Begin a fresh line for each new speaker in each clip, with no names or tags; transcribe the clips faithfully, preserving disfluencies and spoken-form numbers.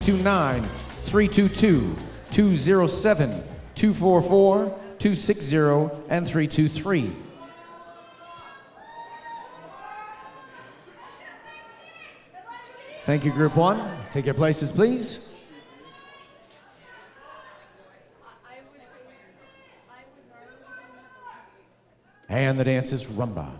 two nine, three two two, two zero seven, two four four, two six zero, and three two three. Thank you, Group One. Take your places, please. And the dance is rumba.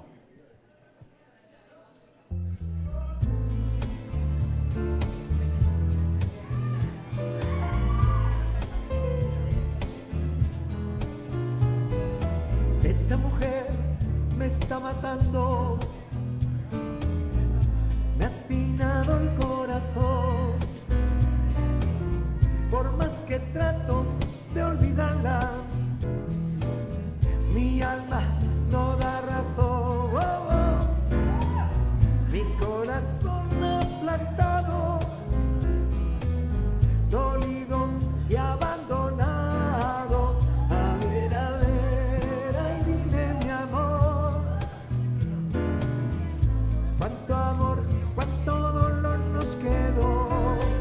Esta mujer me está matando, me ha espinado el corazón. Por más que trato de olvidarla, mi alma no da razón. Oh, oh. Mi corazón aplastado, dolido y abandonado. A ver, a ver, ay, dime mi amor, cuánto amor, cuánto dolor nos quedó.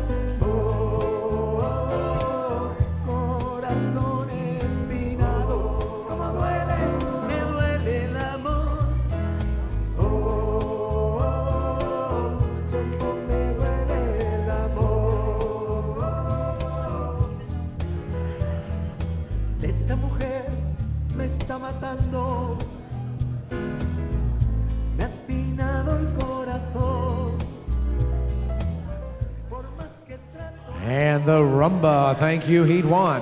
Oh, oh, oh, corazón espinado, cómo duele, me duele el amor. Oh, oh, oh, cómo me duele el amor. Esta mujer me está matando, me ha espinado el corazón. Por más que trato.
And the rumba. Thank you, Heat One.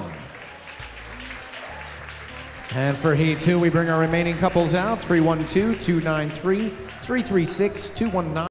And for Heat Two, we bring our remaining couples out. three one two, two nine three, three three six, two one nine.